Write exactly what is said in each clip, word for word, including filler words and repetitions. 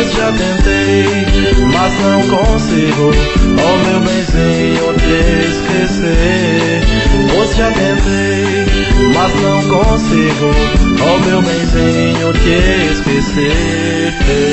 pois já tentei, mas não consigo, oh meu benzinho, te esquecer. Pois já tentei, mas não consigo, oh meu benzinho, te esquecer.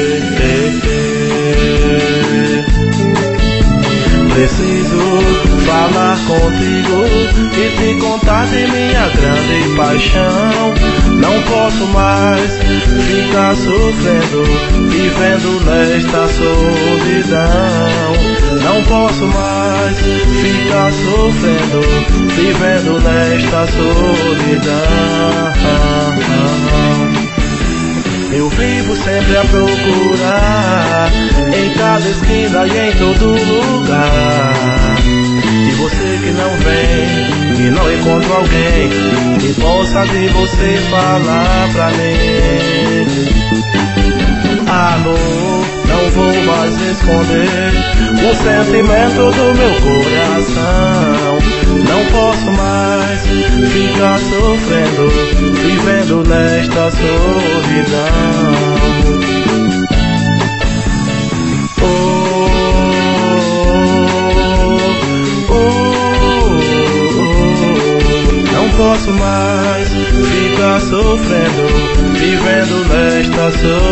Preciso falar contigo e te contar de minha grande paixão. Não posso mais ficar sofrendo, vivendo nesta solidão. Não posso mais ficar sofrendo, vivendo nesta solidão. Eu vivo sempre a procurar, em cada esquina e em todo lugar. E você que não vem, e não encontro alguém que possa de você falar pra mim. Amor, não vou mais esconder o sentimento do meu coração. Não posso mais ficar sofrendo, vivendo nesta solidão. Oh, oh, oh, oh. Não posso mais ficar sofrendo, vivendo nesta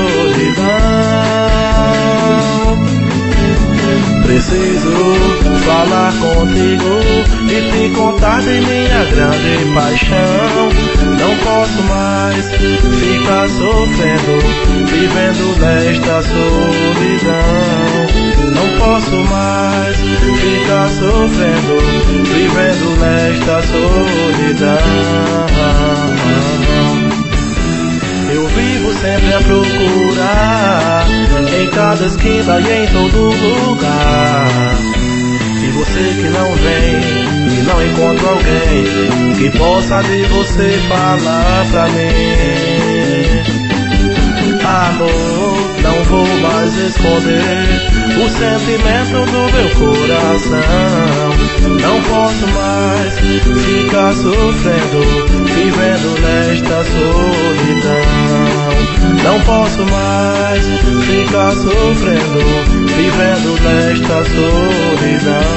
solidão. Preciso falar contigo e te contar de minha grande paixão. Não posso mais ficar sofrendo, vivendo nesta solidão. Não posso mais ficar sofrendo, vivendo nesta solidão. Eu vivo sempre a procurar, em cada esquina e em todo lugar. E você que não vem, que não encontra alguém que possa de você falar pra mim. Amor, não vou mais esconder o sentimento do meu coração. Não posso mais ficar sofrendo, vivendo nesta solidão. Não posso mais ficar sofrendo, vivendo nesta solidão.